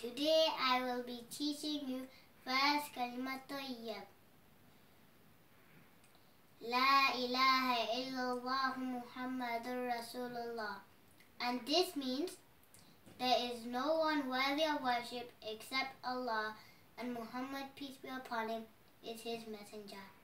Today I will be teaching you first kalima tayyib. La ilaha illallah Muhammadur Rasulullah. And this means there is no one worthy of worship except Allah, and Muhammad, peace be upon him, is his messenger.